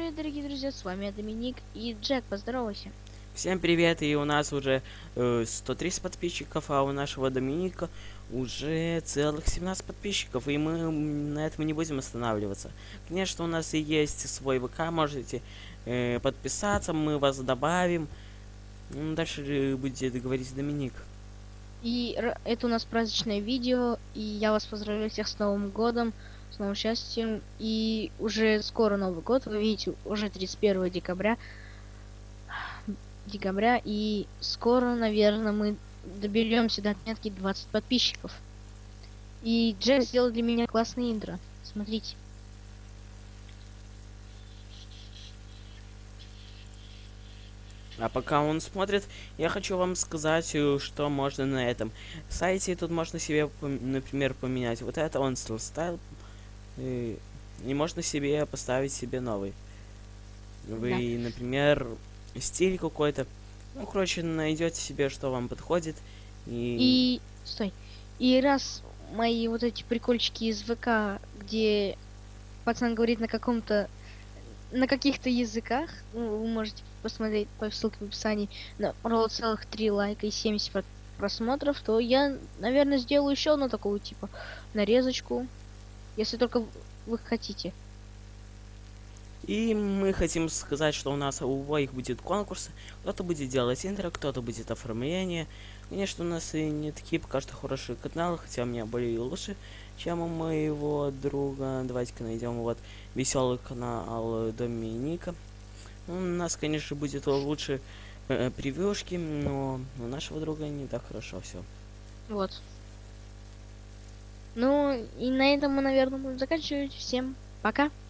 привет, дорогие друзья, с вами Доминик и Джек, поздоровайся. Всем привет, и у нас уже 130 подписчиков, а у нашего Доминика уже целых 17 подписчиков, и мы на этом не будем останавливаться. Конечно, у нас и есть свой ВК, можете подписаться, мы вас добавим. Дальше будет говорить Доминик. Это у нас праздничное видео, и я вас поздравляю всех с Новым годом, с новым счастьем, и уже скоро Новый год, вы видите, уже 31 декабря, и скоро, наверное, мы доберемся до отметки 20 подписчиков. И Джек сделал для меня классное интро, смотрите. А пока он смотрит, я хочу вам сказать, что можно на этом сайте. Тут можно себе, например, поменять вот это, он стайл, и можно себе поставить себе новый. Да. Вы, например, стиль какой-то. Ну, короче, найдете себе, что вам подходит. И И стой. И раз мои вот эти прикольчики из ВК, где пацан говорит на каких-то языках, ну, вы можете посмотреть по ссылке в описании, набрало целых 3 лайка и 70 просмотров, то я, наверное, сделаю еще одну такую, типа, нарезочку, если только вы хотите. И мы хотим сказать, что у нас у обоих будет конкурс. Кто-то будет делать интро, кто-то будет оформление. Конечно, у нас и не такие пока что хорошие каналы, хотя у меня были лучше, чем у моего друга. Давайте-ка найдем вот веселый канал Доминика. У нас, конечно, будет лучше превьюшки, но у нашего друга не так хорошо все. Вот. Ну, и на этом мы, наверное, будем заканчивать. Всем пока!